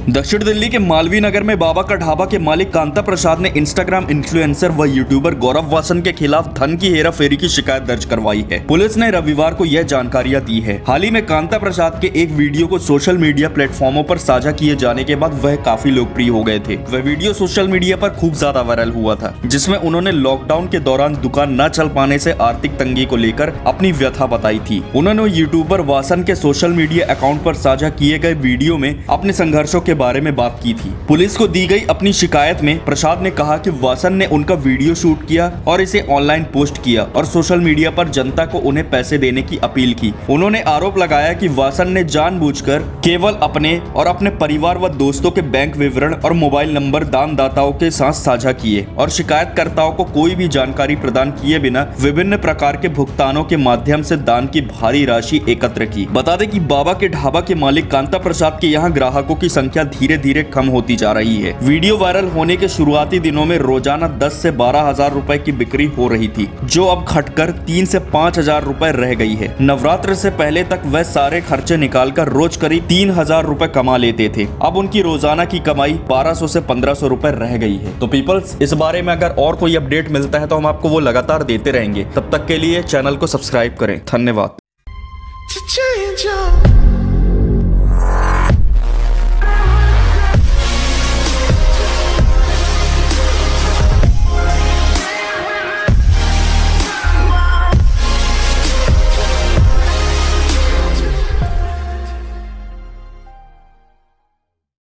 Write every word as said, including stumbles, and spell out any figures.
दक्षिण दिल्ली के मालवीय नगर में बाबा का ढाबा के मालिक कांता प्रसाद ने इंस्टाग्राम इन्फ्लुएंसर व यूट्यूबर गौरव वासन के खिलाफ धन की हेराफेरी की शिकायत दर्ज करवाई है। पुलिस ने रविवार को यह जानकारियां दी है। हाल ही में कांता प्रसाद के एक वीडियो को सोशल मीडिया प्लेटफॉर्मों पर साझा किए जाने के बाद वह काफी लोकप्रिय हो गए थे। वह वीडियो सोशल मीडिया पर खूब ज्यादा वायरल हुआ था, जिसमें उन्होंने लॉकडाउन के दौरान दुकान न चल पाने से आर्थिक तंगी को लेकर अपनी व्यथा बताई थी। उन्होंने यूट्यूबर वासन के सोशल मीडिया अकाउंट पर साझा किए गए वीडियो में अपने संघर्षों के बारे में बात की थी। पुलिस को दी गई अपनी शिकायत में प्रसाद ने कहा कि वासन ने उनका वीडियो शूट किया और इसे ऑनलाइन पोस्ट किया और सोशल मीडिया पर जनता को उन्हें पैसे देने की अपील की। उन्होंने आरोप लगाया कि वासन ने जानबूझकर केवल अपने और अपने परिवार व दोस्तों के बैंक विवरण और मोबाइल नंबर दानदाताओं के साथ साझा किए और शिकायतकर्ताओं को कोई भी जानकारी प्रदान किए बिना विभिन्न प्रकार के भुगतानों के माध्यम से दान की भारी राशि एकत्र की। बता दें कि बाबा के ढाबा के मालिक कांता प्रसाद के यहाँ ग्राहकों की संख्या धीरे धीरे कम होती जा रही है। वीडियो वायरल होने के शुरुआती दिनों में रोजाना दस से बारह हजार रुपए की बिक्री हो रही थी, जो अब घटकर तीन से पाँच हजार रुपए रह गई है। नवरात्र से पहले तक वह सारे खर्चे निकालकर रोज करीब तीन हजार रुपए कमा लेते थे। अब उनकी रोजाना की कमाई बारह सौ से पंद्रह सौ रुपए रह गई है। तो पीपल्स, इस बारे में अगर और कोई अपडेट मिलता है तो हम आपको वो लगातार देते रहेंगे। तब तक के लिए चैनल को सब्सक्राइब करें। धन्यवाद।